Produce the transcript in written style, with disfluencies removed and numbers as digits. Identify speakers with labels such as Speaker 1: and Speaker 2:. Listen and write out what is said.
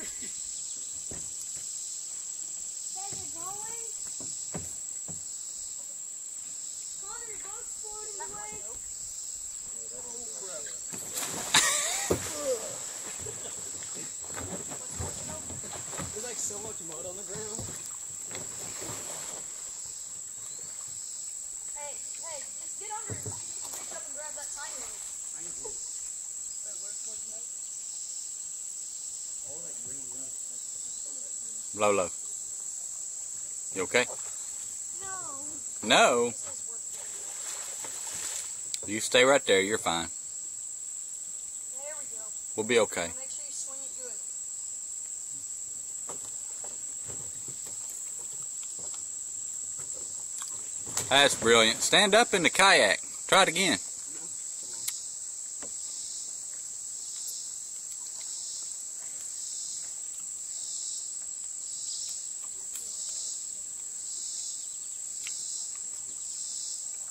Speaker 1: There's like so much mud on the ground.
Speaker 2: Hey, just get under it so you can reach up and grab that tiny rope.
Speaker 1: Wait, where's the note? All that green leaf.
Speaker 3: Lolo. You okay?
Speaker 2: No.
Speaker 3: No. You stay right there. You're fine.
Speaker 2: There we go.
Speaker 3: We'll be okay.
Speaker 2: Make sure you swing it good.
Speaker 3: That's brilliant. Stand up in the kayak. Try it again.